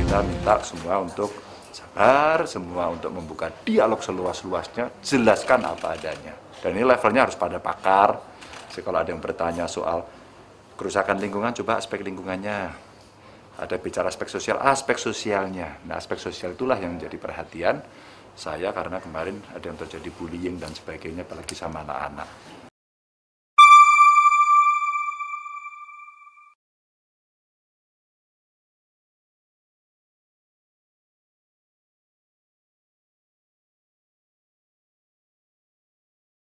kita minta semua untuk sabar, semua untuk membuka dialog seluas-luasnya, jelaskan apa adanya. Dan ini levelnya harus pada pakar. Jadi kalau ada yang bertanya soal kerusakan lingkungan, coba aspek lingkungannya. Ada bicara aspek sosialnya. Nah, aspek sosial itulah yang menjadi perhatian saya karena kemarin ada yang terjadi bullying dan sebagainya, apalagi sama anak-anak.